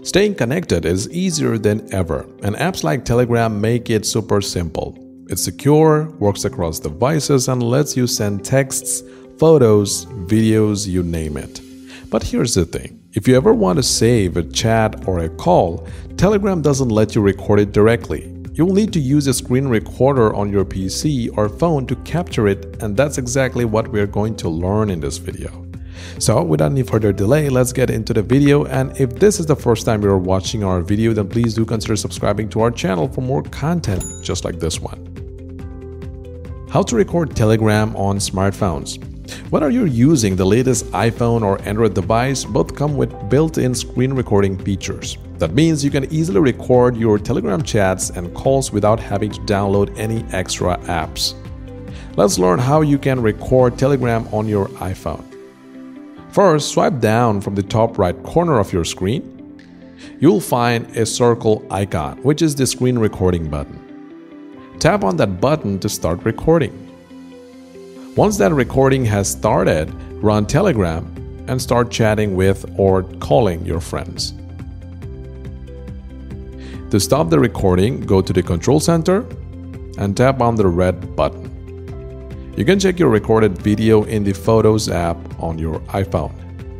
Staying connected is easier than ever, and apps like Telegram make it super simple. It's secure, works across devices, and lets you send texts, photos, videos, you name it. But here's the thing. If you ever want to save a chat or a call, Telegram doesn't let you record it directly. You'll need to use a screen recorder on your PC or phone to capture it, and that's exactly what we're going to learn in this video. So without any further delay, let's get into the video, and if this is the first time you're watching our video, then please do consider subscribing to our channel for more content just like this one. How to record Telegram on smartphones. Whether you're using the latest iPhone or Android device, both come with built-in screen recording features. That means you can easily record your Telegram chats and calls without having to download any extra apps. Let's learn how you can record Telegram on your iPhone. First, swipe down from the top right corner of your screen. You'll find a circle icon, which is the screen recording button. Tap on that button to start recording. Once that recording has started, run Telegram and start chatting with or calling your friends. To stop the recording, go to the Control Center and tap on the red button. You can check your recorded video in the Photos app on your iPhone.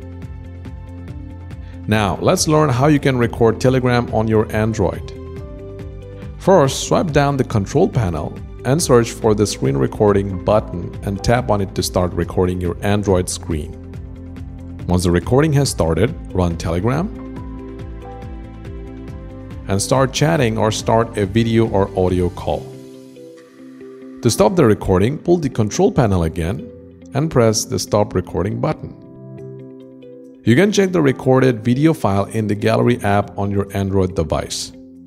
Now, let's learn how you can record Telegram on your Android. First, swipe down the control panel and search for the screen recording button and tap on it to start recording your Android screen. Once the recording has started, run Telegram and start chatting or start a video or audio call. To stop the recording, pull the control panel again and press the stop recording button. You can check the recorded video file in the Gallery app on your Android device.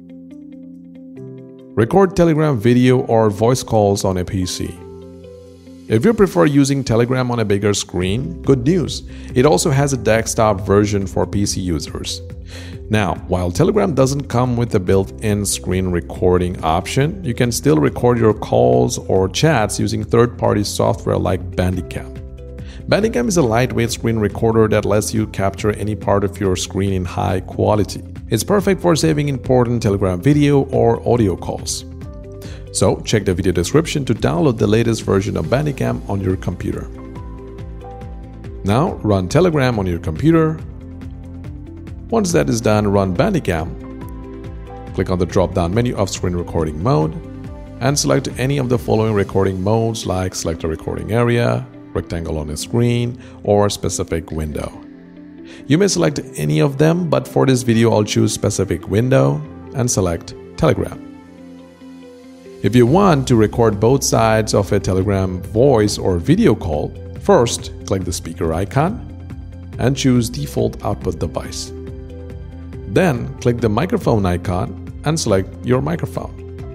Record Telegram video or voice calls on a PC. If you prefer using Telegram on a bigger screen, good news! It also has a desktop version for PC users. Now, while Telegram doesn't come with a built-in screen recording option, you can still record your calls or chats using third-party software like Bandicam. Bandicam is a lightweight screen recorder that lets you capture any part of your screen in high quality. It's perfect for saving important Telegram video or audio calls. So, check the video description to download the latest version of Bandicam on your computer. Now, run Telegram on your computer. Once that is done, run Bandicam. Click on the drop-down menu of screen recording mode and select any of the following recording modes like select a recording area, rectangle on a screen, or specific window. You may select any of them, but for this video I'll choose specific window and select Telegram. If you want to record both sides of a Telegram voice or video call, first click the speaker icon and choose default output device. Then click the microphone icon and select your microphone.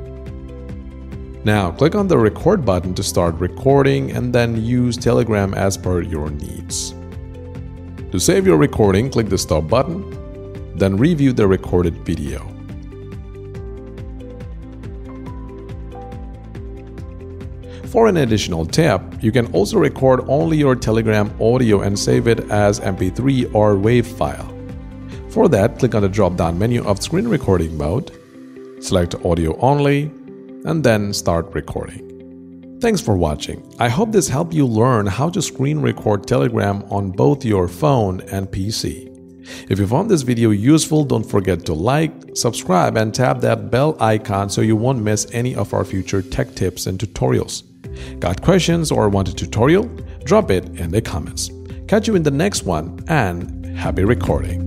Now click on the record button to start recording and then use Telegram as per your needs. To save your recording, click the stop button, then review the recorded video. For an additional tip, you can also record only your Telegram audio and save it as MP3 or WAV file. For that, click on the drop-down menu of screen recording mode, select audio only, and then start recording. Thanks for watching. I hope this helped you learn how to screen record Telegram on both your phone and PC. If you found this video useful, don't forget to like, subscribe, and tap that bell icon so you won't miss any of our future tech tips and tutorials. Got questions or want a tutorial? Drop it in the comments. Catch you in the next one, and happy recording.